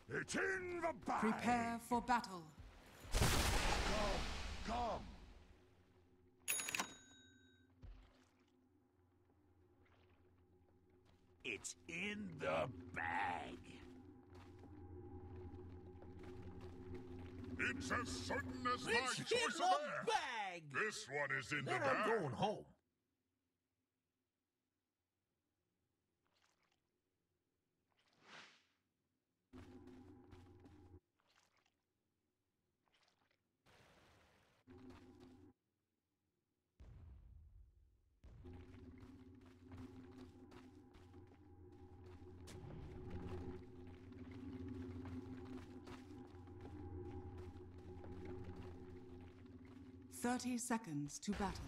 It's in the bag! Prepare for battle. Come! It's in the bag! It's as certain as my It's choice in of the air. bag! This one is in the Then bag. I'm going home. Thirty seconds to battle.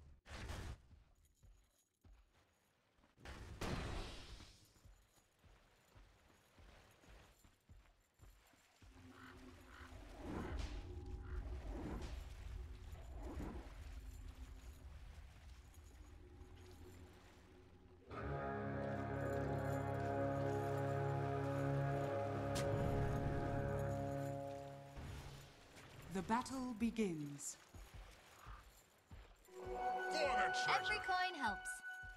The battle begins. For the treasure. Every coin helps.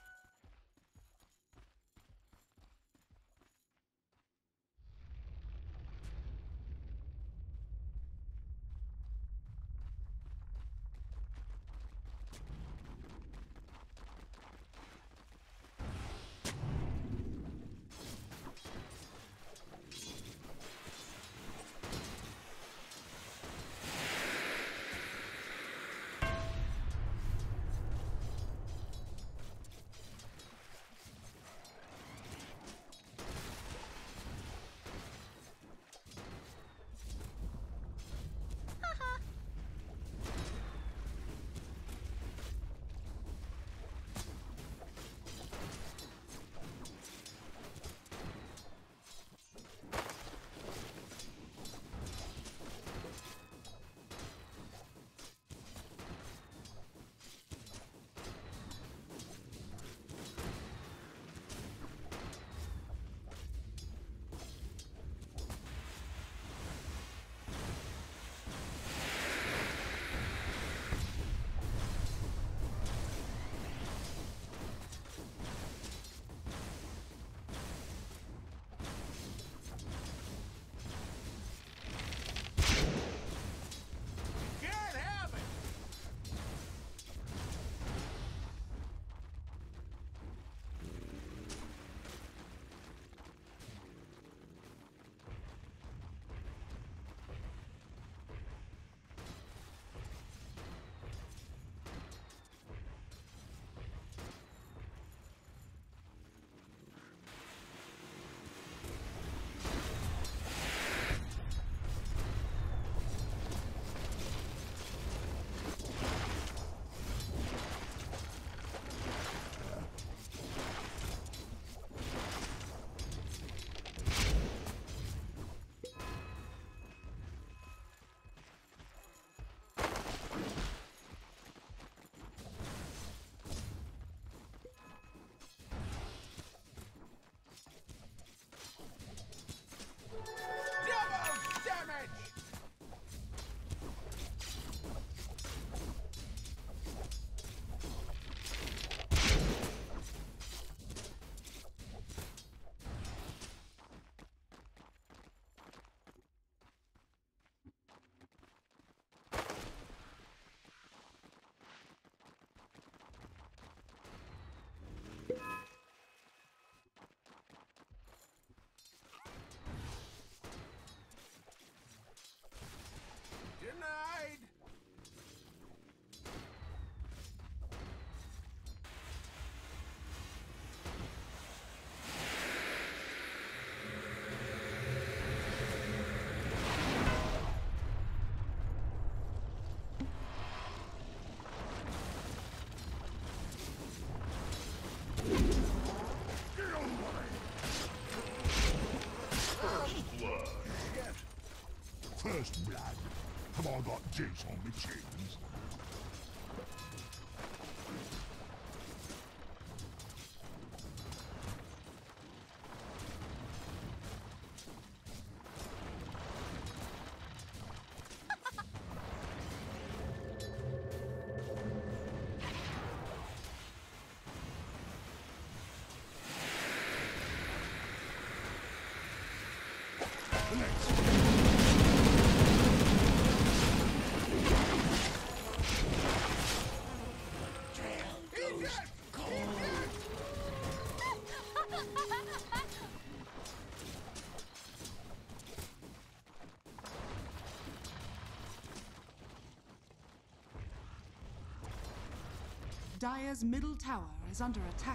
Can't have it! Double damage! Denied! First blood. Have I got juice on my chins? Dire's middle tower is under attack.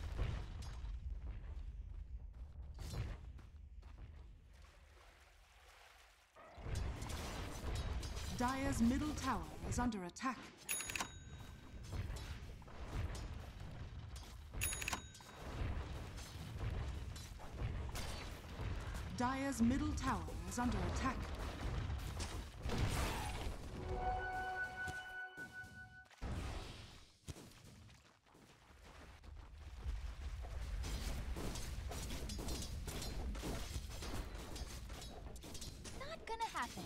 Dire's middle tower is under attack. Dire's middle tower is under attack. Not gonna happen.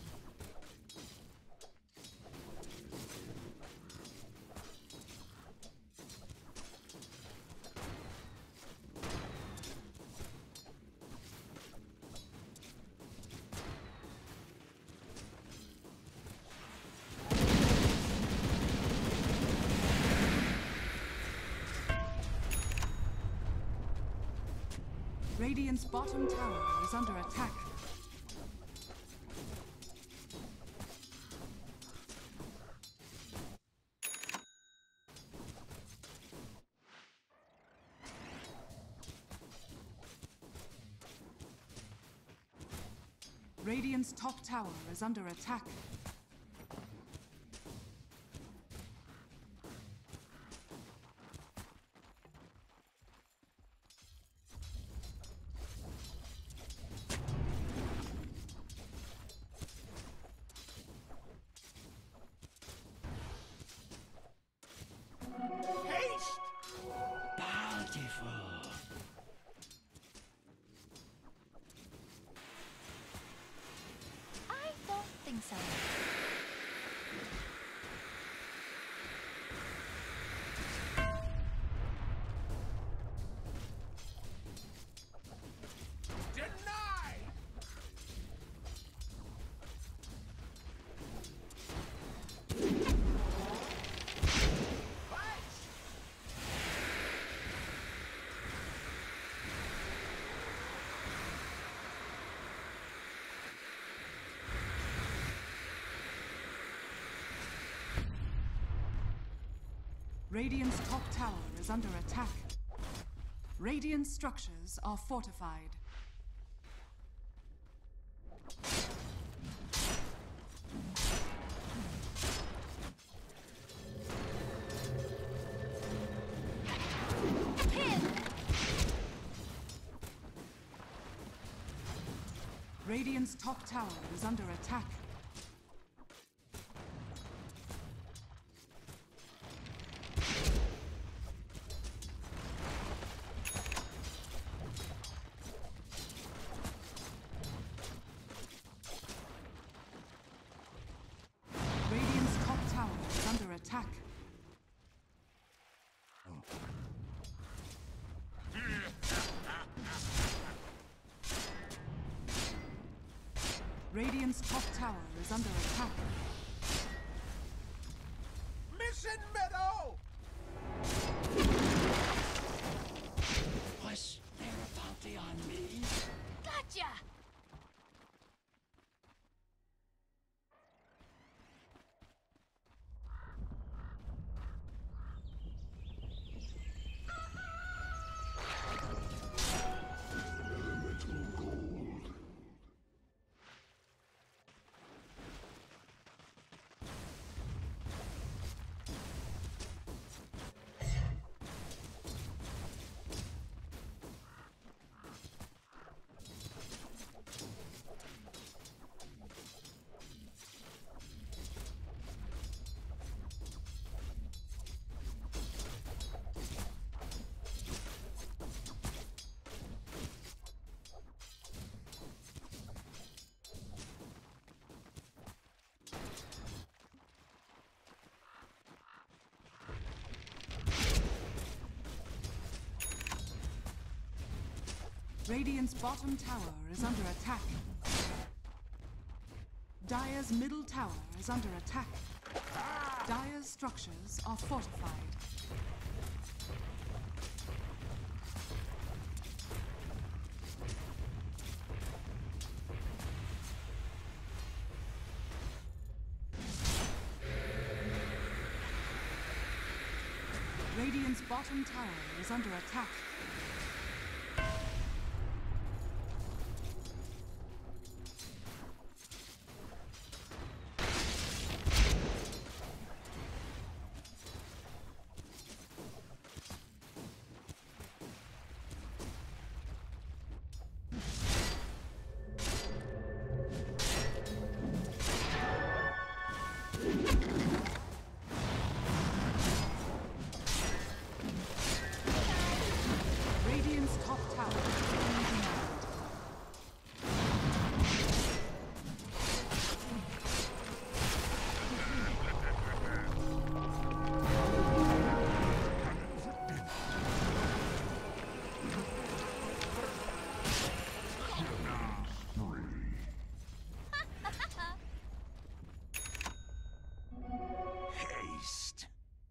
Radiant's bottom tower is under attack. Radiant's top tower is under attack. I don't think so. Denied! Radiant's top tower is under attack. Radiant structures are fortified. Radiant's top tower is under attack. Radiant's top tower is under attack. Radiant's top tower is under attack. Mission Meadow! Was there a bounty on me? Gotcha! Radiant's bottom tower is under attack. Dire's middle tower is under attack. Dire's structures are fortified. Radiant's bottom tower is under attack. Radiant's top tower is being denied. Haste.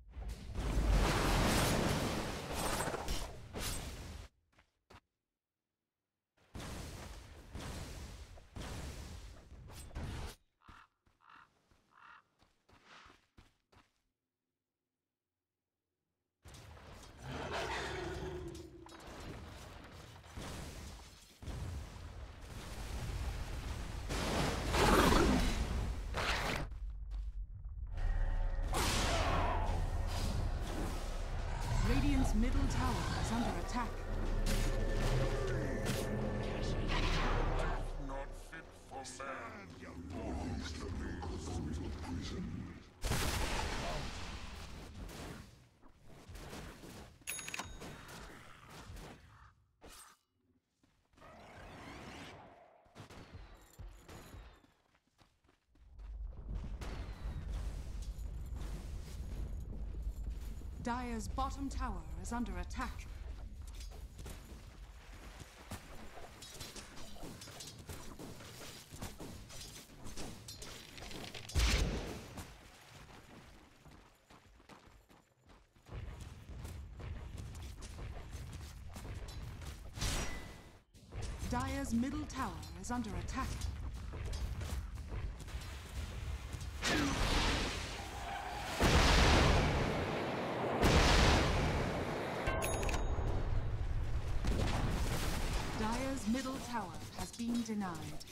Radiant's middle tower is under attack. Not fit for man. Dire's bottom tower is under attack. Dire's middle tower is under attack. Dire's middle tower has been denied.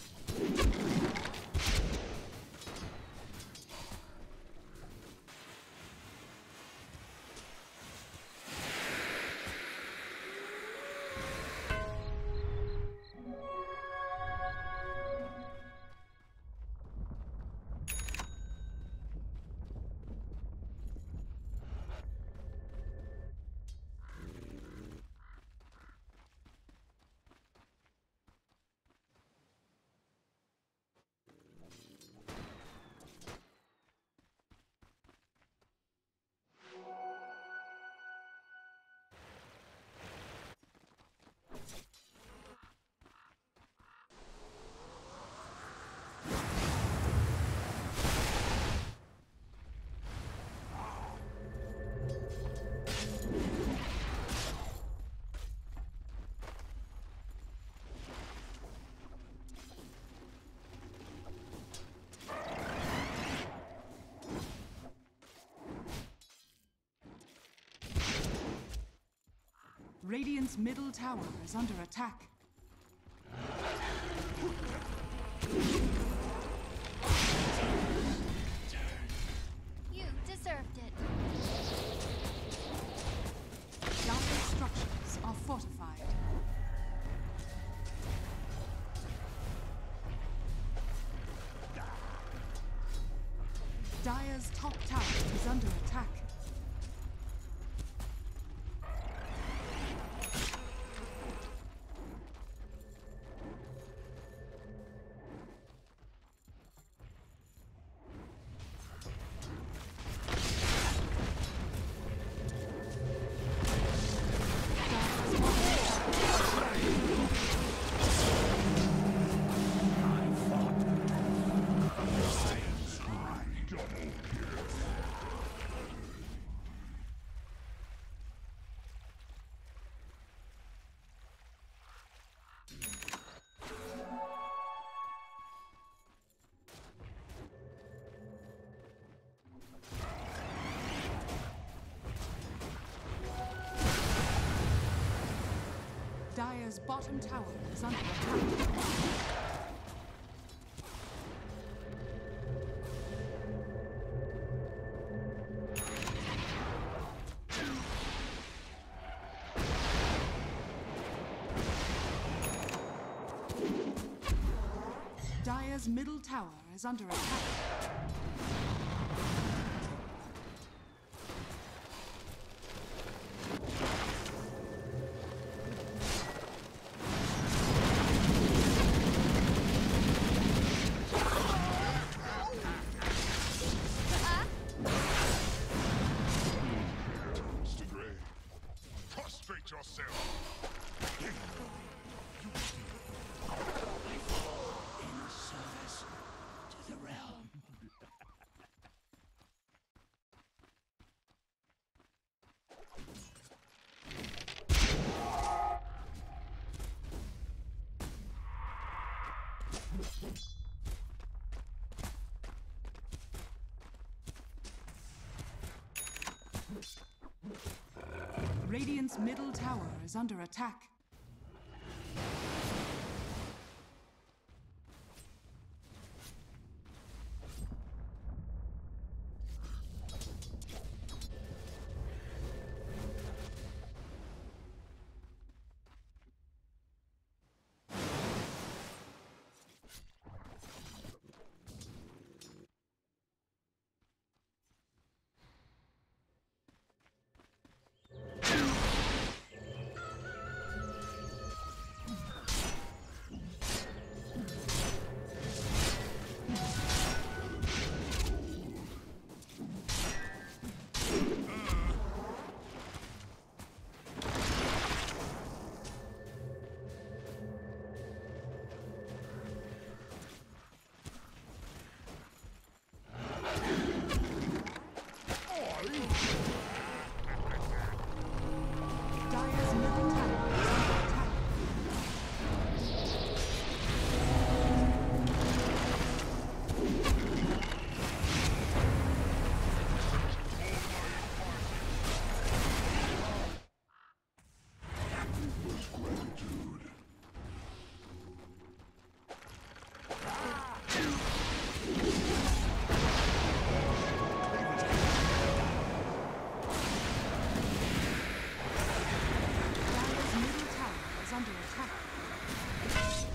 Radiant's middle tower is under attack. You deserved it. Dire's structures are fortified. Dire's top tower is under attack. Dire's bottom tower is under attack. Dire's middle tower is under attack. Prostrate yourself. In service to the realm. Radiant's middle tower is under attack. Dire's middle tower is under attack. Dire's middle tower is under attack.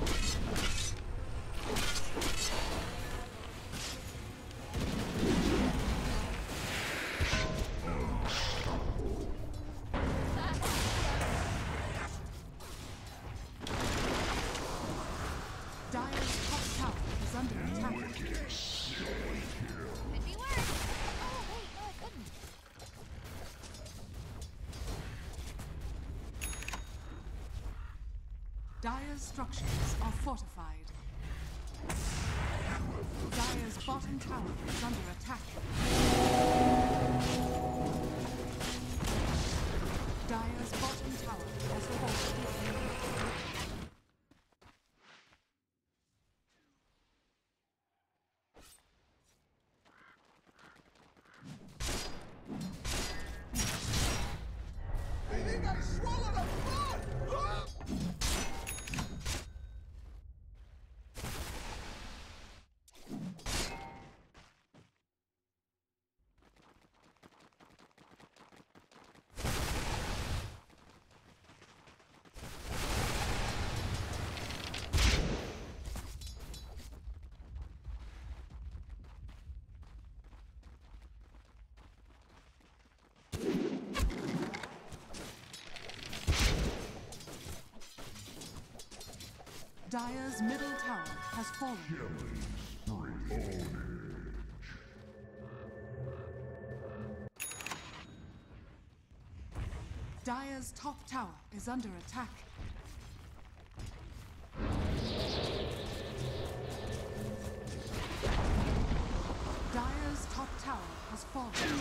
Dire's top tower is under attack. Could be worse. Oh, wait, no, it couldn't. Dire's structures are fortified. Dire's bottom tower is under attack. Dire's bottom tower has fallen. They think I swallowed a bug! Ah! Dire's middle tower has fallen. Dire's top tower is under attack. Dire's top tower has fallen.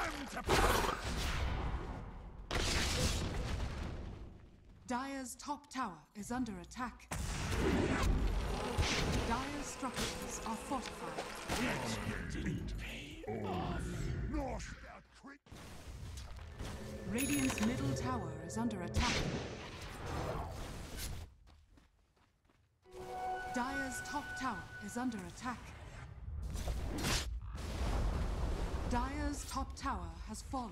Dire's top tower is under attack. Dire's structures are fortified. Not that quick. Radiant's middle tower is under attack. Dire's top tower is under attack. Dire's top tower has fallen.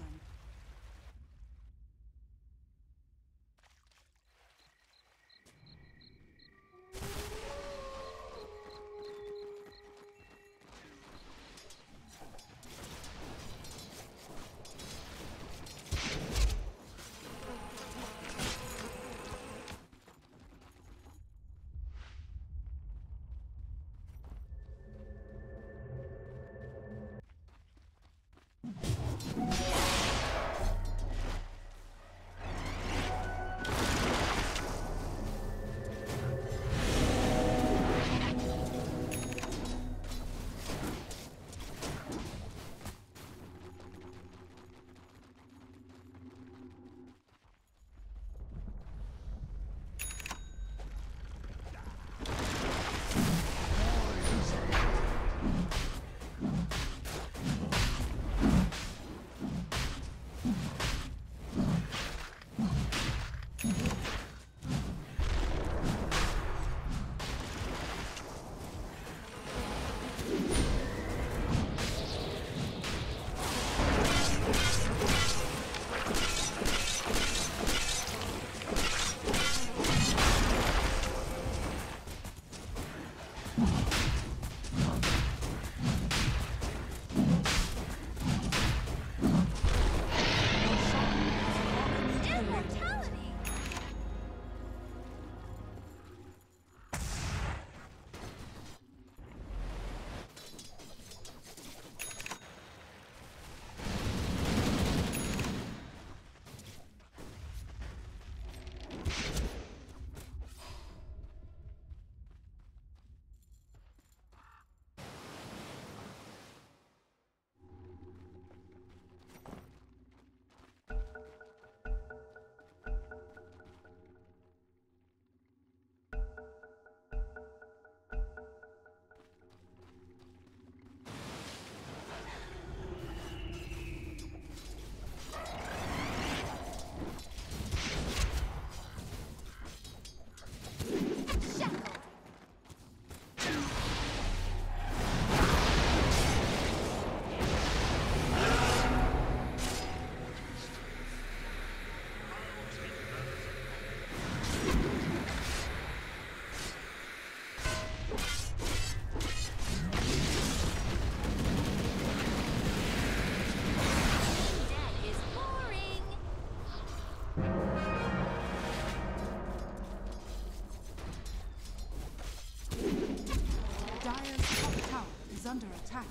Under attack.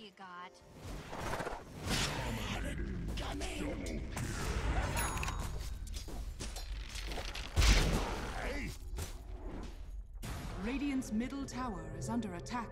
you got? Hey! Radiant's middle tower is under attack.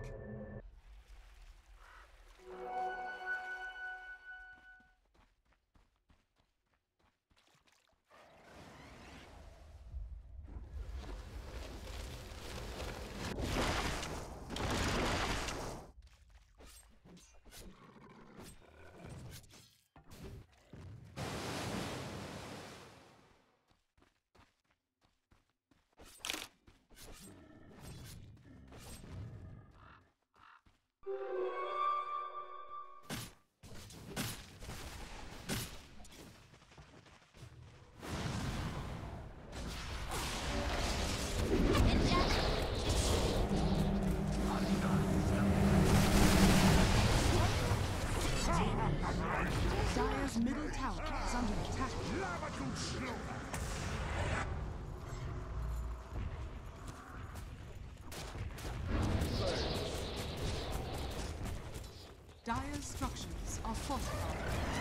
Dire's middle tower is under attack. Dire's structures are fortified.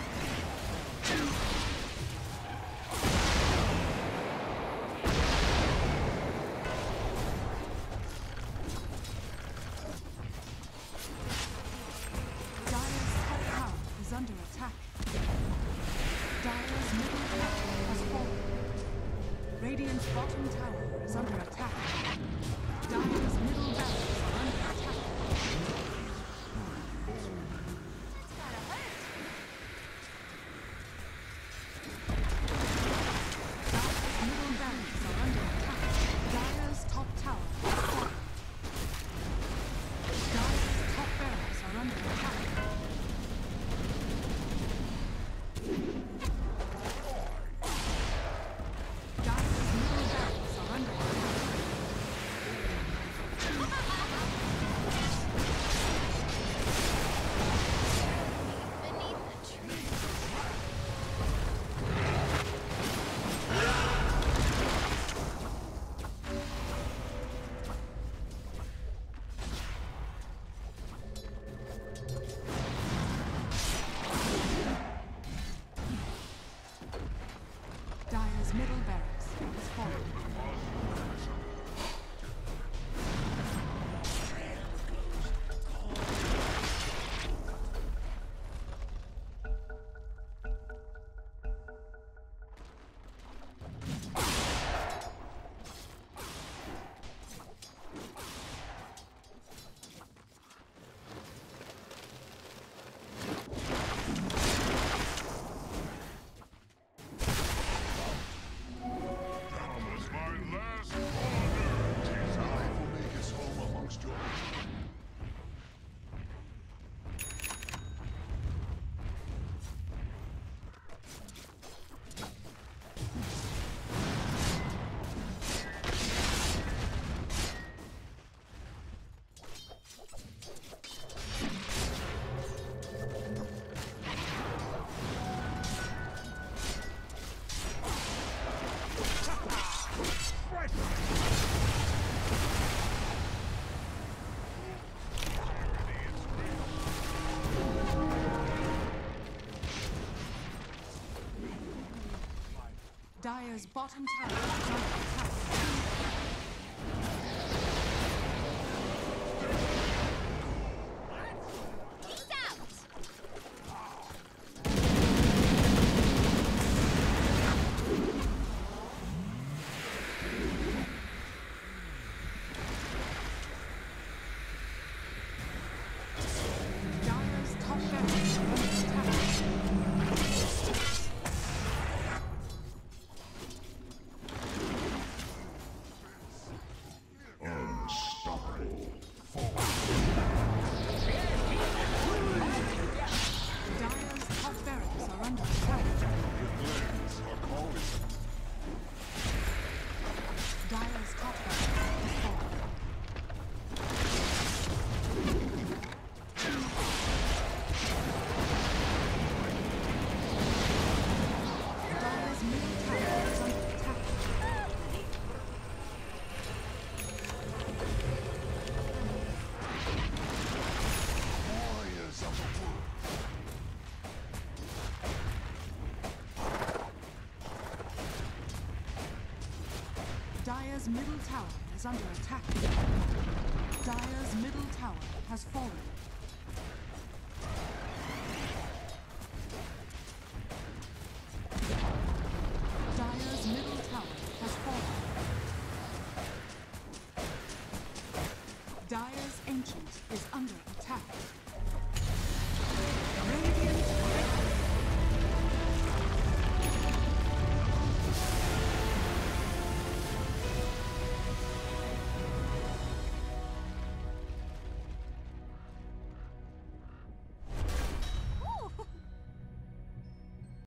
Dire's top tower is under attack. Dire's middle tower has fallen. Radiant's bottom tower is under attack. Dire's middle barracks are under attack. That's gotta hurt. Dire's middle barracks are under attack. Dire's top tower has fallen. Dire's top barracks are under attack. Dire's middle barracks are under attack. Beneath the tree. Dire's middle barracks is fallen. That was my last order. I will make his home amongst your Dire's bottom tower is under attack. Peace out. Dire's top barracks are under attack. Dire's middle tower is under attack. Dire's middle tower has fallen. Dire's middle tower has fallen. Dire's ancient is